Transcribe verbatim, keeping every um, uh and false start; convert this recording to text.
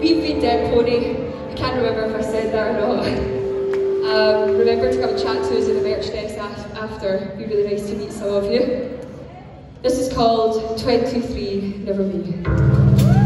We've Been Dead Pony. I can't remember if I said that or not. Um, remember to come and chat to us at the merch desk after. It'd be really nice to meet some of you. This is called twenty-three Never Me.